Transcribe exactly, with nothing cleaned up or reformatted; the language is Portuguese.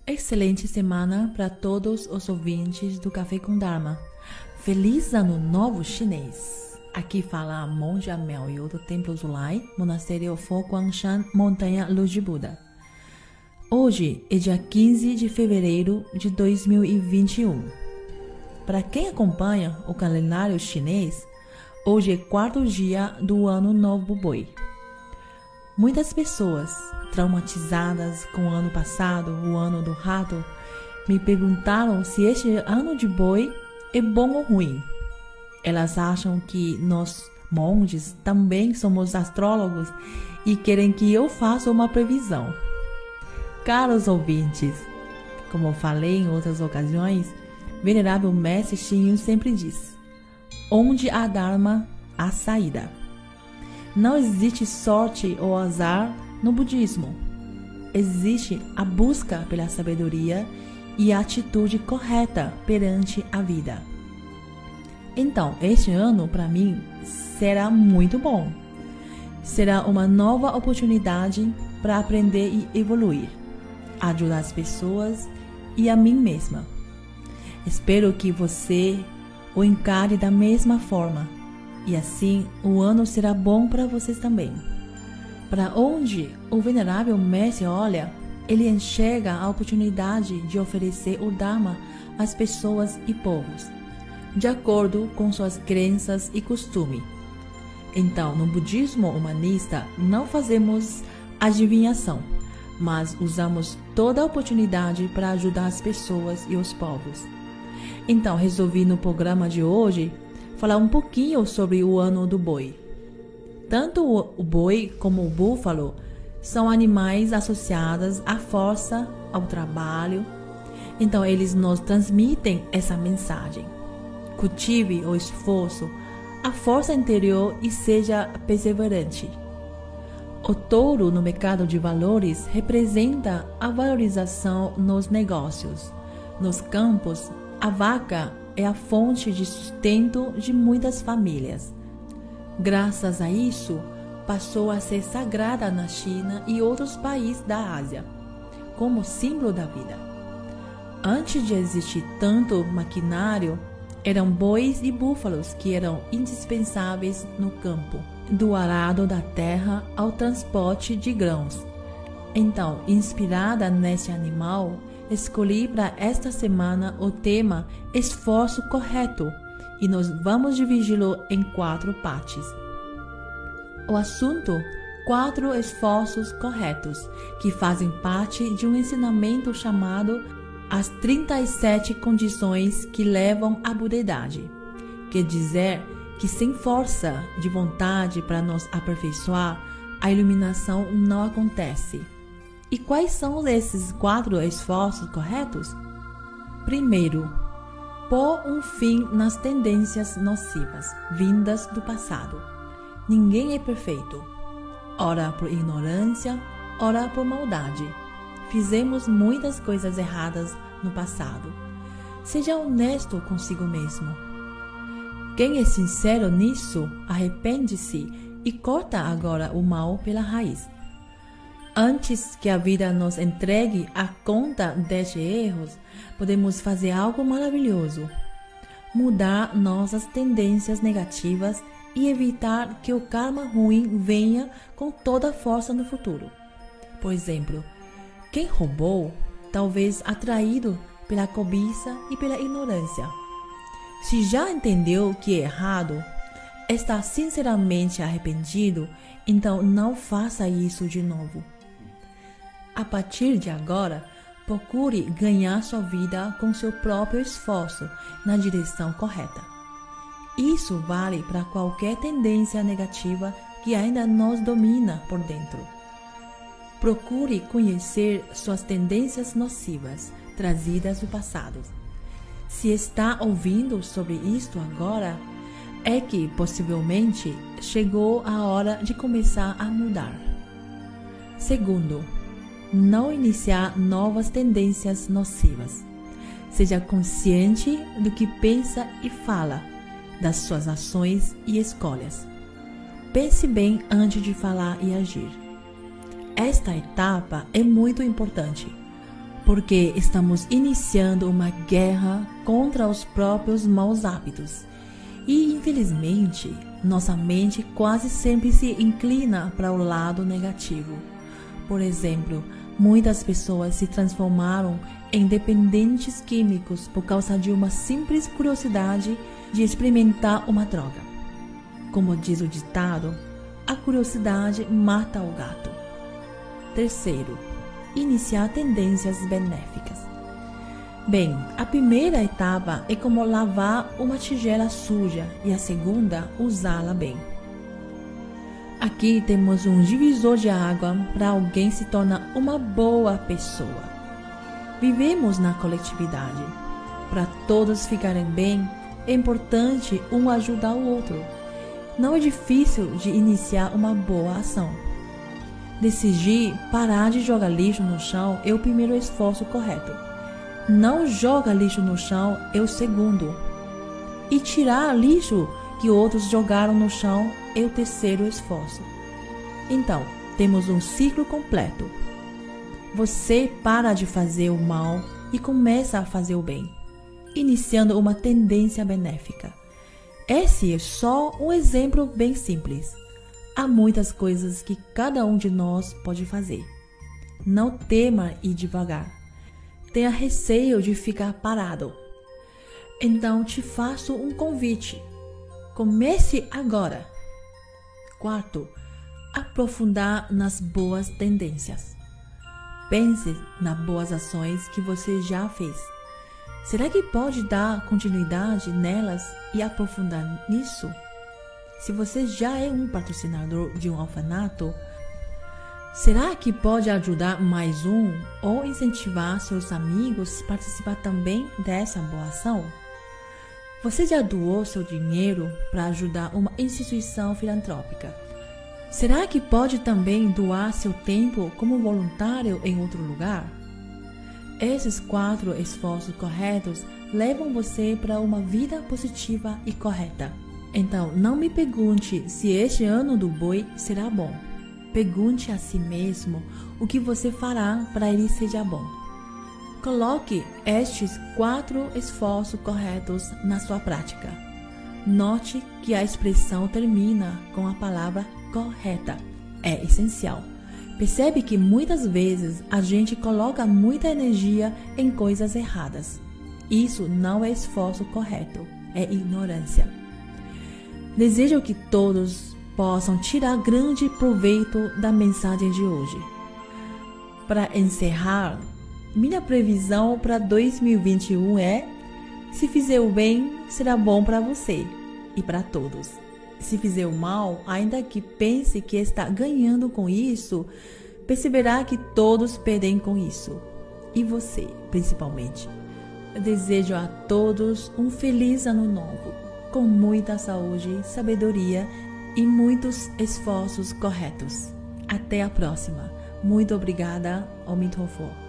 Excelente semana para todos os ouvintes do Café com Dharma. Feliz Ano Novo Chinês! Aqui fala a monja Miaoyu do Templo Zulai, Monastério Fo Guangshan, Montanha Luz de Buda. Hoje é dia quinze de fevereiro de dois mil e vinte e um. Para quem acompanha o calendário chinês, hoje é quarto dia do Ano Novo Boi. Muitas pessoas, traumatizadas com o ano passado, o ano do rato, me perguntaram se este ano de boi é bom ou ruim. Elas acham que nós, monges, também somos astrólogos e querem que eu faça uma previsão. Caros ouvintes, como falei em outras ocasiões, Venerável Mestre Xing Yun sempre diz: onde há Dharma, há saída. Não existe sorte ou azar no budismo. Existe a busca pela sabedoria e a atitude correta perante a vida. Então, este ano, para mim, será muito bom. Será uma nova oportunidade para aprender e evoluir, ajudar as pessoas e a mim mesma. Espero que você o encare da mesma forma. E assim, o ano será bom para vocês também. Para onde o Venerável Mestre olha, ele enxerga a oportunidade de oferecer o Dharma às pessoas e povos, de acordo com suas crenças e costume. Então, no budismo humanista, não fazemos adivinhação, mas usamos toda a oportunidade para ajudar as pessoas e os povos. Então, resolvi no programa de hoje falar um pouquinho sobre o ano do boi. Tanto o boi como o búfalo são animais associados à força, ao trabalho. Então, eles nos transmitem essa mensagem. Cultive o esforço, a força interior e seja perseverante. O touro no mercado de valores representa a valorização nos negócios. Nos campos, a vaca é a fonte de sustento de muitas famílias. Graças a isso, passou a ser sagrada na China e outros países da Ásia, como símbolo da vida. Antes de existir tanto maquinário, eram bois e búfalos que eram indispensáveis no campo, do arado da terra ao transporte de grãos. Então, inspirada nesse animal, escolhi para esta semana o tema Esforço Correto e nós vamos dividi-lo em quatro partes. O assunto: quatro esforços corretos, que fazem parte de um ensinamento chamado As trinta e sete Condições que Levam à Budeidade. Quer dizer que sem força de vontade para nos aperfeiçoar, a iluminação não acontece. E quais são esses quatro esforços corretos? Primeiro, pôr um fim nas tendências nocivas, vindas do passado. Ninguém é perfeito. Ora por ignorância, ora por maldade. Fizemos muitas coisas erradas no passado. Seja honesto consigo mesmo. Quem é sincero nisso, arrepende-se e corta agora o mal pela raiz. Antes que a vida nos entregue a conta destes erros, podemos fazer algo maravilhoso: mudar nossas tendências negativas e evitar que o karma ruim venha com toda a força no futuro. Por exemplo, quem roubou, talvez atraído pela cobiça e pela ignorância, se já entendeu que é errado, está sinceramente arrependido, então não faça isso de novo. A partir de agora, procure ganhar sua vida com seu próprio esforço na direção correta. Isso vale para qualquer tendência negativa que ainda nos domina por dentro. Procure conhecer suas tendências nocivas trazidas do passado. Se está ouvindo sobre isto agora, é que possivelmente chegou a hora de começar a mudar. Segundo, não iniciar novas tendências nocivas. Seja consciente do que pensa e fala, das suas ações e escolhas. Pense bem antes de falar e agir. Esta etapa é muito importante, porque estamos iniciando uma guerra contra os próprios maus hábitos. E, infelizmente, nossa mente quase sempre se inclina para o lado negativo. Por exemplo, muitas pessoas se transformaram em dependentes químicos por causa de uma simples curiosidade de experimentar uma droga. Como diz o ditado, a curiosidade mata o gato. Terceiro, iniciar tendências benéficas. Bem, a primeira etapa é como lavar uma tigela suja e a segunda, usá-la bem. Aqui temos um divisor de água para alguém se tornar uma boa pessoa. Vivemos na coletividade. Para todos ficarem bem, é importante um ajudar o outro. Não é difícil de iniciar uma boa ação. Decidir parar de jogar lixo no chão é o primeiro esforço correto. Não joga lixo no chão é o segundo. E tirar lixo que outros jogaram no chão é o terceiro esforço. Então, temos um ciclo completo. Você para de fazer o mal e começa a fazer o bem, iniciando uma tendência benéfica. Esse é só um exemplo bem simples. Há muitas coisas que cada um de nós pode fazer. Não tema ir devagar. Tenha receio de ficar parado. Então te faço um convite. Comece agora. Quarto, aprofundar nas boas tendências. Pense nas boas ações que você já fez. Será que pode dar continuidade nelas e aprofundar nisso? Se você já é um patrocinador de um orfanato, será que pode ajudar mais um ou incentivar seus amigos a participar também dessa boa ação? Você já doou seu dinheiro para ajudar uma instituição filantrópica? Será que pode também doar seu tempo como voluntário em outro lugar? Esses quatro esforços corretos levam você para uma vida positiva e correta. Então, não me pergunte se este ano do boi será bom. Pergunte a si mesmo o que você fará para ele seja bom. Coloque estes quatro esforços corretos na sua prática. Note que a expressão termina com a palavra correta. É essencial. Percebe que muitas vezes a gente coloca muita energia em coisas erradas. Isso não é esforço correto, é ignorância. Desejo que todos possam tirar grande proveito da mensagem de hoje. Para encerrar, minha previsão para dois mil e vinte e um é: se fizer o bem, será bom para você e para todos. Se fizer o mal, ainda que pense que está ganhando com isso, perceberá que todos perdem com isso. E você, principalmente. Eu desejo a todos um feliz ano novo, com muita saúde, sabedoria e muitos esforços corretos. Até a próxima. Muito obrigada, Om Tho Pho.